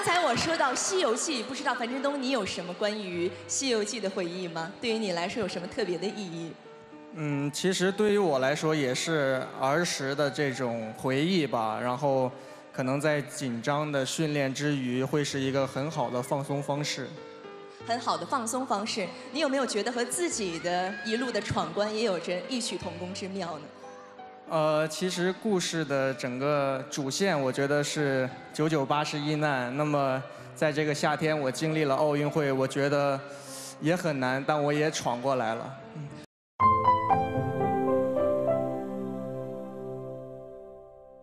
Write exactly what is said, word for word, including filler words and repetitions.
才我说到《西游记》，不知道樊振东你有什么关于《西游记》的回忆吗？对于你来说有什么特别的意义？ 嗯，其实对于我来说也是儿时的这种回忆吧，然后可能在紧张的训练之余，会是一个很好的放松方式。 很好的放松方式，你有没有觉得和自己的一路的闯关也有着异曲同工之妙呢？ 呃，其实故事的整个主线，我觉得是九九八十一难。那么在这个夏天，我经历了奥运会，我觉得也很难，但我也闯过来了。